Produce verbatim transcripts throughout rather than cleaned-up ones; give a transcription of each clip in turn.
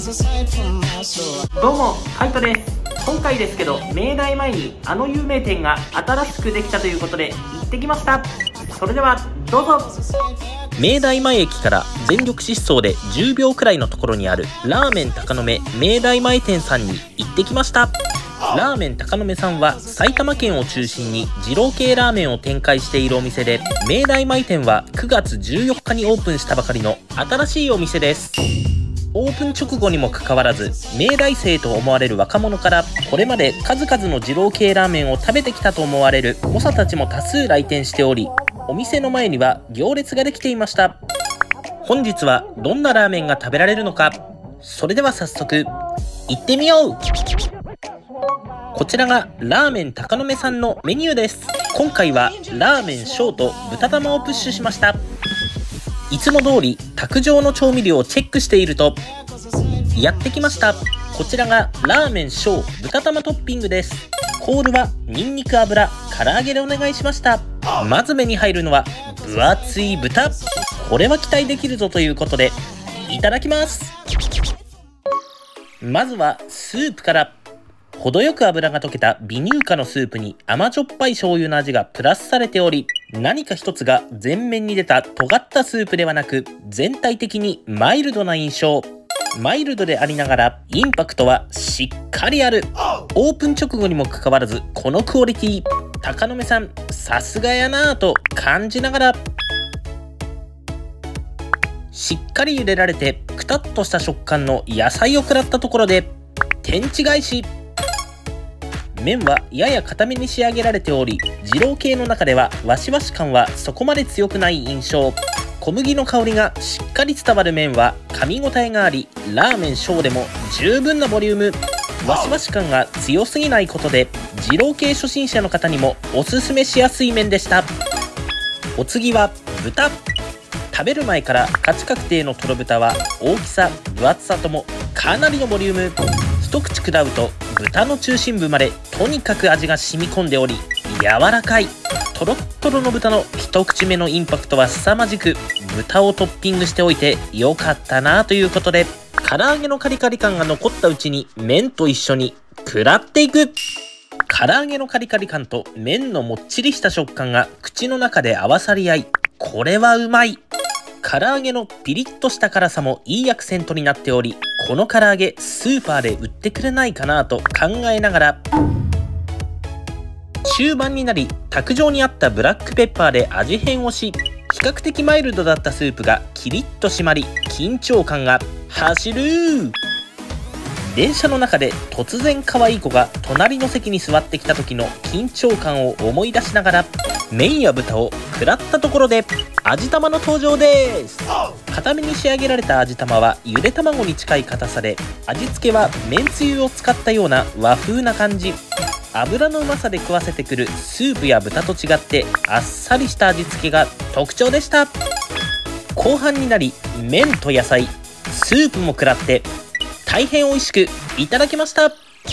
どうもカイトです。今回ですけど、明大前にあの有名店が新しくできたということで行ってきました。それではどうぞ。明大前駅から全力疾走でじゅうびょうくらいのところにあるラーメン高野目明大前店さんに行ってきました。ラーメン高野目さんは埼玉県を中心に二郎系ラーメンを展開しているお店で、明大前店はくがつじゅうよっかにオープンしたばかりの新しいお店です。オープン直後にもかかわらず、明大生と思われる若者からこれまで数々の二郎系ラーメンを食べてきたと思われる猛者たちも多数来店しており、お店の前には行列ができていました。本日はどんなラーメンが食べられるのか、それでは早速行ってみよう。こちらがラーメン高野目さんのメニューです。今回はラーメン小と豚玉をプッシュしました。いつも通り卓上の調味料をチェックしているとやってきました。こちらがラーメン小豚玉トッピングです。コールはニンニク油唐揚げでお願いしました。まず目に入るのは分厚い豚。これは期待できるぞということでいただきます。まずはスープから。程よく油が溶けた微乳化のスープに甘じょっぱい醤油の味がプラスされており、何か一つが前面に出た尖ったスープではなく、全体的にマイルドな印象。マイルドでありながらインパクトはしっかりある。オープン直後にもかかわらずこのクオリティ、高野目さんさすがやなぁと感じながら、しっかり茹でられてくたっとした食感の野菜を食らったところで天地返し。麺はやや固めに仕上げられており、二郎系の中ではワシワシ感はそこまで強くない印象。小麦の香りがしっかり伝わる麺は噛み応えがあり、ラーメン小でも十分なボリューム。ワシワシ感が強すぎないことで二郎系初心者の方にもおすすめしやすい麺でした。お次は豚。食べる前から価値確定のとろ豚は大きさ分厚さともかなりのボリューム。一口食らうと豚の中心部までとにかく味が染み込んでおり、柔らかいトロットロの豚の一口目のインパクトは凄まじく、豚をトッピングしておいてよかったなということで、唐揚げのカリカリ感が残ったうちに麺と一緒に食らっていく。唐揚げのカリカリ感と麺のもっちりした食感が口の中で合わさり合い、これはうまい。唐揚げのピリッとした辛さもいいアクセントになっており、この唐揚げスーパーで売ってくれないかなと考えながら、中盤になり卓上にあったブラックペッパーで味変をし、比較的マイルドだったスープがキリッと締まり、緊張感が走る。電車の中で突然可愛い子が隣の席に座ってきた時の緊張感を思い出しながら、麺や豚を食らったところで味玉の登場です。固めに仕上げられた味玉はゆで卵に近い硬さで、味付けはめんつゆを使ったような和風な感じ。油のうまさで食わせてくるスープや豚と違ってあっさりした味付けが特徴でした。後半になり麺と野菜、スープも食らって大変美味しくいただきました。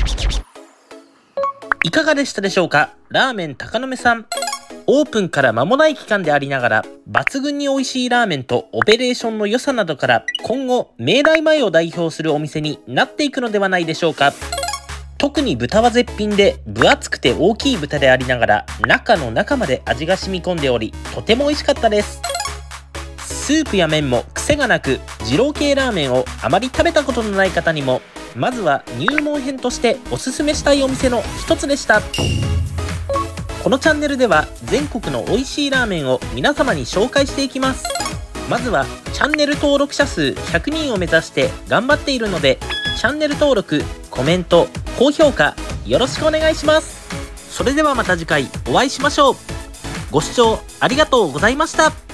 いかがでしたでしょうか。ラーメン高野目さん、オープンから間もない期間でありながら抜群に美味しいラーメンとオペレーションの良さなどから、今後明大前を代表するお店になっていくのではないでしょうか。特に豚は絶品で、分厚くて大きい豚でありながら中の中まで味が染み込んでおり、とても美味しかったです。スープや麺も癖がなく、二郎系ラーメンをあまり食べたことのない方にもまずは入門編としておすすめしたいお店の一つでした。このチャンネルでは全国の美味しいラーメンを皆様に紹介していきます。まずはチャンネル登録者数ひゃくにんを目指して頑張っているので、チャンネル登録、コメント、高評価よろしくお願いします。それではまた次回お会いしましょう。ご視聴ありがとうございました。